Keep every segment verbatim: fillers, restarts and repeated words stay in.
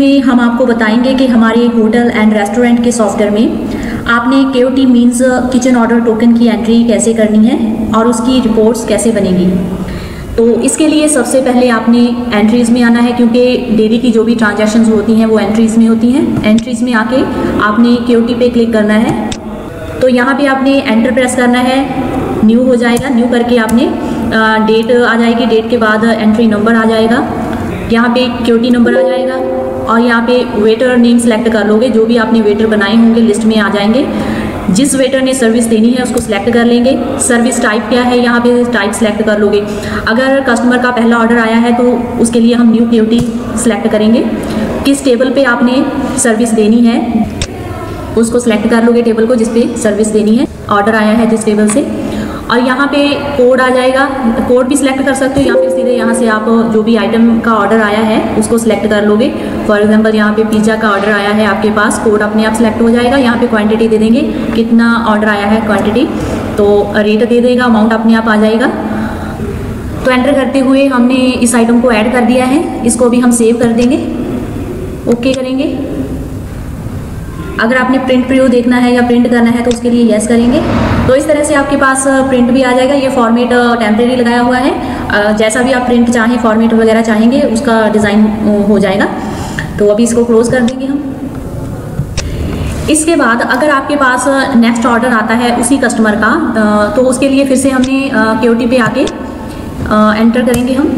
में हम आपको बताएंगे कि हमारे होटल एंड रेस्टोरेंट के सॉफ्टवेयर में आपने K O T means kitchen order token की एंट्री कैसे करनी है और उसकी रिपोर्ट्स कैसे बनेगी। तो इसके लिए सबसे पहले आपने एंट्रीज़ में आना है, क्योंकि डेली की जो भी ट्रांजैक्शंस होती हैं वो एंट्रीज़ में होती हैं। एंट्रीज़ में आके आपने के ओ टी पे क्लिक करना है। तो यहाँ पे आपने एंटर प्रेस करना है, न्यू हो जाएगा। न्यू करके आपने डेट आ जाएगी, डेट के बाद एंट्री नंबर आ जाएगा, यहाँ पे के ओ टी नंबर आ जाएगा और यहाँ पे वेटर नेम सेलेक्ट कर लोगे। जो भी आपने वेटर बनाए होंगे लिस्ट में आ जाएंगे। जिस वेटर ने सर्विस देनी है उसको सिलेक्ट कर लेंगे। सर्विस टाइप क्या है, यहाँ पे टाइप सेलेक्ट कर लोगे। अगर कस्टमर का पहला ऑर्डर आया है तो उसके लिए हम न्यू के ओ टी सेलेक्ट करेंगे। किस टेबल पे आपने सर्विस देनी है उसको सिलेक्ट कर लोगे, टेबल को जिस पे सर्विस देनी है, ऑर्डर आया है जिस टेबल से। और यहाँ पे कोड आ जाएगा, कोड भी सिलेक्ट कर सकते हो या फिर सीधे यहाँ से आप जो भी आइटम का ऑर्डर आया है उसको सिलेक्ट कर लोगे। फॉर एग्जांपल यहाँ पे पिज़्ज़ा का ऑर्डर आया है आपके पास, कोड अपने आप सिलेक्ट हो जाएगा। यहाँ पे क्वांटिटी दे देंगे, कितना ऑर्डर आया है क्वांटिटी, तो रेट दे देगा, अमाउंट अपने आप आ जाएगा। तो एंटर करते हुए हमने इस आइटम को ऐड कर दिया है, इसको भी हम सेव कर देंगे, ओके करेंगे। अगर आपने प्रिंट प्रीव्यू देखना है या प्रिंट करना है तो उसके लिए यस करेंगे। तो इस तरह से आपके पास प्रिंट भी आ जाएगा। ये फॉर्मेट टेम्परेरी लगाया हुआ है, जैसा भी आप प्रिंट चाहें फॉर्मेट वगैरह चाहेंगे उसका डिज़ाइन हो जाएगा। तो अभी इसको क्लोज कर देंगे हम। इसके बाद अगर आपके पास नेक्स्ट ऑर्डर आता है उसी कस्टमर का, तो उसके लिए फिर से हमने के ओ टी पे आके एंटर करेंगे हम।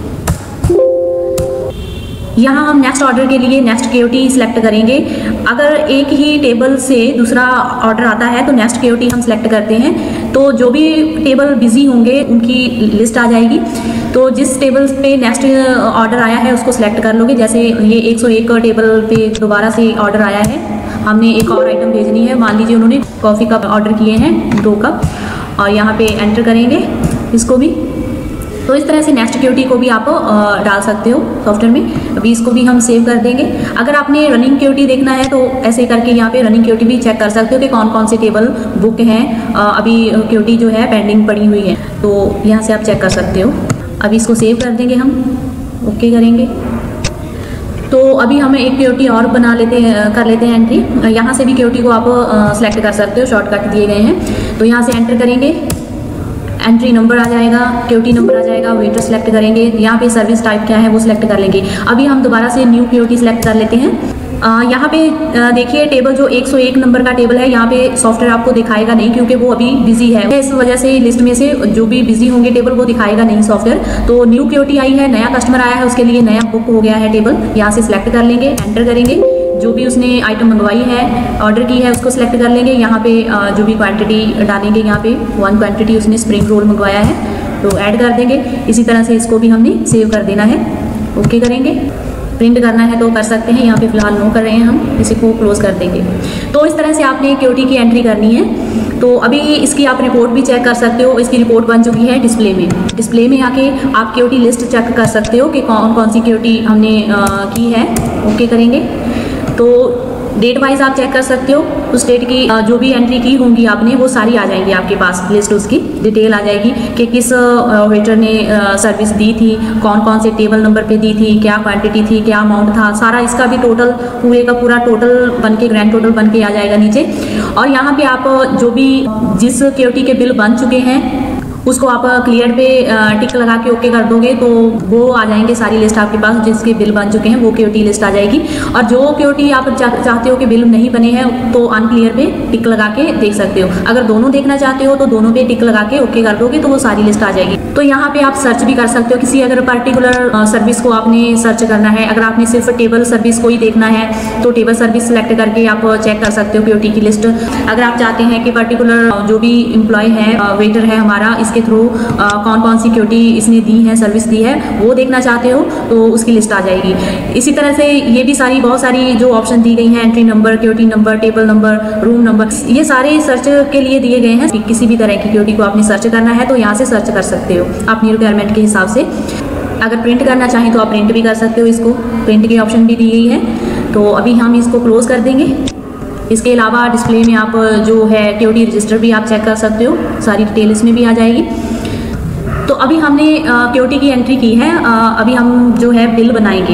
यहाँ हम नेक्स्ट ऑर्डर के लिए नेक्स्ट के ओ टी सिलेक्ट करेंगे। अगर एक ही टेबल से दूसरा ऑर्डर आता है तो नेक्स्ट के ओ टी हम सिलेक्ट करते हैं। तो जो भी टेबल बिजी होंगे उनकी लिस्ट आ जाएगी। तो जिस टेबल पे नेक्स्ट ऑर्डर आया है उसको सिलेक्ट कर लोगे। जैसे ये एक सौ एक टेबल पे दोबारा से ऑर्डर आया है, हमने एक और आइटम भेजनी है। मान लीजिए उन्होंने कॉफ़ी कप ऑर्डर किए हैं दो कप, और यहाँ पे एंटर करेंगे इसको भी। तो इस तरह से नेक्स्ट के ओ टी को भी आप डाल सकते हो सॉफ्टवेयर में। अभी इसको भी हम सेव कर देंगे। अगर आपने रनिंग के ओ टी देखना है तो ऐसे करके यहाँ पे रनिंग के ओ टी भी चेक कर सकते हो कि कौन कौन से टेबल बुक हैं, अभी के ओ टी जो है पेंडिंग पड़ी हुई है, तो यहाँ से आप चेक कर सकते हो। अभी इसको सेव कर देंगे हम, ओके करेंगे। तो अभी हमें एक के ओ टी और बना लेते हैं, कर लेते हैं एंट्री। यहाँ से भी के ओ टी को आप सेलेक्ट कर सकते हो, शॉर्टकट दिए गए हैं। तो यहाँ से एंटर करेंगे, एंट्री नंबर आ जाएगा, के ओ टी नंबर आ जाएगा, वेटर सेलेक्ट करेंगे। यहाँ पे सर्विस टाइप क्या है वो सिलेक्ट कर लेंगे। अभी हम दोबारा से न्यू के ओ टी सेलेक्ट कर लेते हैं। आ, यहाँ पे देखिए टेबल जो एक सौ एक नंबर का टेबल है, यहाँ पे सॉफ्टवेयर आपको दिखाएगा नहीं क्योंकि वो अभी बिजी है। इस वजह से लिस्ट में से जो भी बिजी होंगे टेबल वो दिखाएगा नहीं सॉफ्टवेयर। तो न्यू के ओ टी आई है, नया कस्टमर आया है, उसके लिए नया बुक हो गया है टेबल। यहाँ से सिलेक्ट कर लेंगे, एंटर करेंगे। जो भी उसने आइटम मंगवाई है, ऑर्डर की है, उसको सिलेक्ट कर लेंगे। यहाँ पे जो भी क्वांटिटी डालेंगे, यहाँ पे वन क्वांटिटी उसने स्प्रिंग रोल मंगवाया है तो ऐड कर देंगे। इसी तरह से इसको भी हमने सेव कर देना है, ओके करेंगे। प्रिंट करना है तो कर सकते हैं, यहाँ पे फिलहाल नो कर रहे हैं हम, इसी को क्लोज कर देंगे। तो इस तरह से आपने के ओ टी की एंट्री करनी है। तो अभी इसकी आप रिपोर्ट भी चेक कर सकते हो। इसकी रिपोर्ट बन चुकी है डिस्प्ले में। डिस्प्ले में आके आप के ओ टी लिस्ट चेक कर सकते हो कि कौन कौन सी के ओ टी हमने आ, की है, ओके करेंगे। तो डेट वाइज आप चेक कर सकते हो, उस डेट की जो भी एंट्री की होंगी आपने वो सारी आ जाएंगी आपके पास, लिस्ट उसकी डिटेल आ जाएगी कि किस वेटर ने सर्विस दी थी, कौन कौन से टेबल नंबर पे दी थी, क्या क्वांटिटी थी, क्या अमाउंट था, सारा इसका भी टोटल पूरे का पूरा टोटल बन के ग्रैंड टोटल बन के आ जाएगा नीचे। और यहाँ पे आप जो भी जिस के ओ टी के बिल बन चुके हैं उसको आप क्लियर पे टिक लगा के ओके कर दोगे तो वो आ जाएंगे सारी लिस्ट आपके पास, जिसके बिल बन चुके हैं वो के ओ टी लिस्ट आ जाएगी। और जो के ओ टी आप चाहते हो कि बिल नहीं बने हैं तो अनक्लियर पे टिक लगा के देख सकते हो। अगर दोनों देखना चाहते हो तो दोनों पे टिक लगा के ओके कर दोगे तो वो सारी लिस्ट आ जाएगी। तो यहाँ पे आप सर्च भी कर सकते हो, किसी अगर पर्टिकुलर सर्विस को आपने सर्च करना है। अगर आपने सिर्फ टेबल सर्विस को ही देखना है तो टेबल सर्विस सेलेक्ट करके आप चेक कर सकते हो के ओ टी की लिस्ट। अगर आप चाहते हैं कि पर्टिकुलर जो भी एम्प्लॉय है, वेटर है हमारा, के थ्रू कौन कौन सी के ओ टी इसने दी है, सर्विस दी है, वो देखना चाहते हो तो उसकी लिस्ट आ जाएगी। इसी तरह से ये भी सारी बहुत सारी जो ऑप्शन दी गई हैं, entry number, K O T number, table number, room number, ये सारे सर्च के लिए दिए गए हैं। किसी भी तरह की के ओ टी को आपने सर्च करना है तो यहाँ से सर्च कर सकते हो अपनी रिक्वायरमेंट के हिसाब से। अगर प्रिंट करना चाहें तो आप प्रिंट भी कर सकते हो, इसको प्रिंट की ऑप्शन भी दी गई है। तो अभी हम इसको क्लोज कर देंगे। इसके अलावा डिस्प्ले में आप जो है के ओ टी रजिस्टर भी आप चेक कर सकते हो, सारी डिटेल इसमें भी आ जाएगी। तो अभी हमने के ओ टी की एंट्री की है, अभी हम जो है बिल बनाएंगे।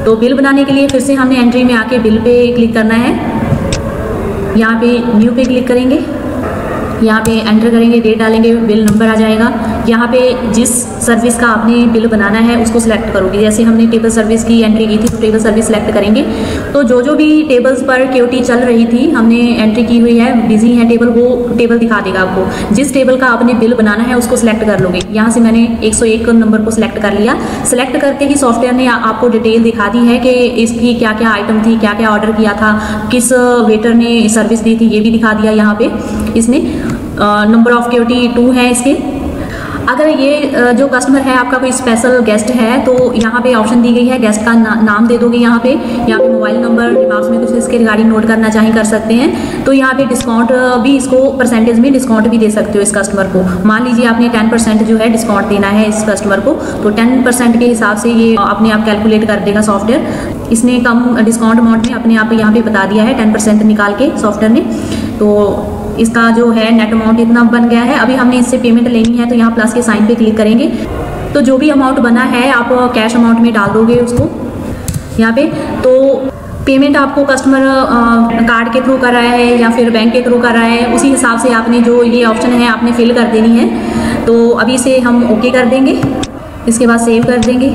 तो बिल बनाने के लिए फिर से हमने एंट्री में आके बिल पे क्लिक करना है। यहाँ पे न्यू पे क्लिक करेंगे, यहाँ पे एंटर करेंगे, डेट डालेंगे, बिल नंबर आ जाएगा। यहाँ पे जिस सर्विस का आपने बिल बनाना है उसको सिलेक्ट करोगे। जैसे हमने टेबल सर्विस की एंट्री की थी तो टेबल सर्विस सेलेक्ट करेंगे। तो जो जो भी टेबल्स पर के ओ टी चल रही थी हमने एंट्री की हुई है, बिजी है टेबल, वो टेबल दिखा देगा आपको। जिस टेबल का आपने बिल बनाना है उसको सिलेक्ट कर लोगे। यहाँ से मैंने एक सौ एक नंबर को सिलेक्ट कर लिया। सिलेक्ट करके ही सॉफ्टवेयर ने आपको डिटेल दिखा दी है कि इसकी क्या क्या आइटम थी, क्या क्या ऑर्डर किया था, किस वेटर ने सर्विस दी थी, ये भी दिखा दिया यहाँ पे इसने। नंबर ऑफ के ओ टी टू है इसके। अगर ये जो कस्टमर है आपका कोई स्पेशल गेस्ट है तो यहाँ पे ऑप्शन दी गई है, गेस्ट का ना, नाम दे दोगे यहाँ पे। यहाँ पे मोबाइल नंबर, रिमार्क्स में कुछ इसके रिगार्डिंग नोट करना चाहे कर सकते हैं। तो यहाँ पे डिस्काउंट भी, इसको परसेंटेज में डिस्काउंट भी दे सकते हो इस कस्टमर को। मान लीजिए आपने टेन परसेंट जो है डिस्काउंट देना है इस कस्टमर को, तो टेन परसेंट के हिसाब से ये अपने आप कैलकुलेट कर देगा सॉफ्टवेयर। इसने कम डिस्काउंट अमाउंट में अपने आप यहाँ पे बता दिया है, टेन परसेंट निकाल के सॉफ्टवेयर ने। तो इसका जो है नेट अमाउंट इतना बन गया है। अभी हमने इससे पेमेंट लेनी है तो यहाँ प्लस के साइन पे क्लिक करेंगे। तो जो भी अमाउंट बना है आप कैश अमाउंट में डाल दोगे उसको यहाँ पे। तो पेमेंट आपको कस्टमर कार्ड के थ्रू कर रहा है या फिर बैंक के थ्रू कर रहा है, उसी हिसाब से आपने जो ये ऑप्शन है आपने फिल कर देनी है। तो अभी से हम ओके कर देंगे, इसके बाद सेव कर देंगे।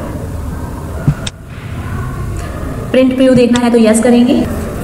प्रिंट प्रीव्यू देखना है तो यस करेंगे।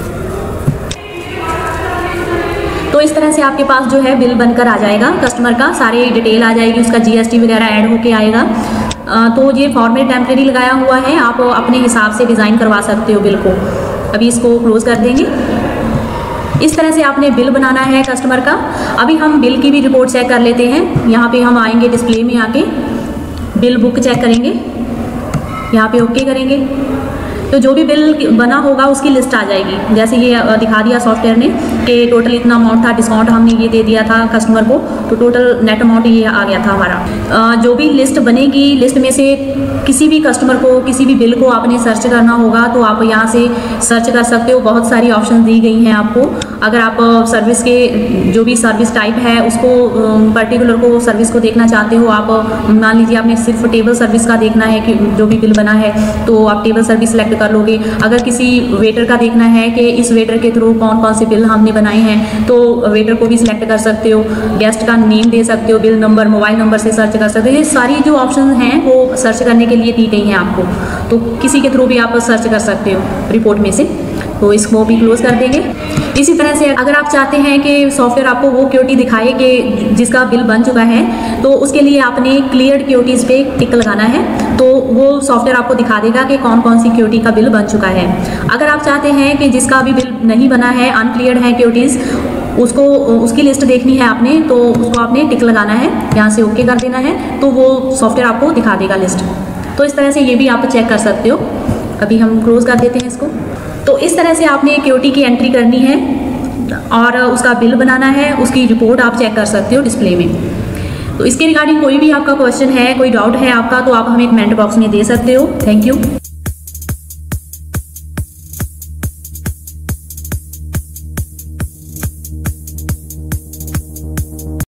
तो इस तरह से आपके पास जो है बिल बनकर आ जाएगा कस्टमर का, सारी डिटेल आ जाएगी, उसका जी एस टी वगैरह ऐड होके आएगा। तो ये फॉर्मेट टेम्परेरी लगाया हुआ है, आप अपने हिसाब से डिज़ाइन करवा सकते हो बिल को। अभी इसको क्लोज कर देंगे। इस तरह से आपने बिल बनाना है कस्टमर का। अभी हम बिल की भी रिपोर्ट चेक कर लेते हैं। यहाँ पे हम आएंगे डिस्प्ले में, आके बिल बुक चेक करेंगे, यहाँ पे ओके करेंगे। तो जो भी बिल बना होगा उसकी लिस्ट आ जाएगी। जैसे ये दिखा दिया सॉफ्टवेयर ने कि टोटल इतना अमाउंट था, डिस्काउंट हमने ये दे दिया था कस्टमर को, तो टोटल नेट अमाउंट ये आ गया था हमारा। जो भी लिस्ट बनेगी, लिस्ट में से किसी भी कस्टमर को, किसी भी बिल को आपने सर्च करना होगा तो आप यहाँ से सर्च कर सकते हो। बहुत सारी ऑप्शन दी गई हैं आपको। अगर आप सर्विस के जो भी सर्विस टाइप है उसको पर्टिकुलर को सर्विस को देखना चाहते हो, आप मान लीजिए आपने सिर्फ टेबल सर्विस का देखना है कि जो भी बिल बना है तो आप टेबल सर्विस सेलेक्ट कर लोगे। अगर किसी वेटर का देखना है कि इस वेटर के थ्रू कौन कौन से बिल हमने बनाए हैं तो वेटर को भी सिलेक्ट कर सकते हो। गेस्ट का नेम दे सकते हो, बिल नंबर, मोबाइल नंबर से सर्च कर सकते हो। ये सारी जो ऑप्शन हैं वो सर्च करने के लिए दी गई हैं आपको, तो किसी के थ्रू भी आप सर्च कर सकते हो रिपोर्ट में से। तो इसको भी क्लोज कर देंगे। इसी तरह से अगर आप चाहते हैं कि सॉफ्टवेयर आपको वो के ओ टी दिखाए कि जिसका बिल बन चुका है, तो उसके लिए आपने क्लियर्ड के ओ टीज़ पे टिक लगाना है। तो वो सॉफ्टवेयर आपको दिखा देगा कि कौन कौन सी के ओ टी का बिल बन चुका है। अगर आप चाहते हैं कि जिसका अभी बिल नहीं बना है, अनक्लियर्ड है के ओ टीज़, उसको उसकी लिस्ट देखनी है आपने, तो उसको आपने टिक लगाना है, यहाँ से ओके कर देना है, तो वो सॉफ्टवेयर आपको दिखा देगा लिस्ट। तो इस तरह से ये भी आप चेक कर सकते हो। अभी हम क्लोज कर देते हैं इसको। तो इस तरह से आपने के ओ टी की एंट्री करनी है और उसका बिल बनाना है, उसकी रिपोर्ट आप चेक कर सकते हो डिस्प्ले में। तो इसके रिगार्डिंग कोई भी आपका क्वेश्चन है, कोई डाउट है आपका, तो आप हमें कमेंट बॉक्स में दे सकते हो। Thank you.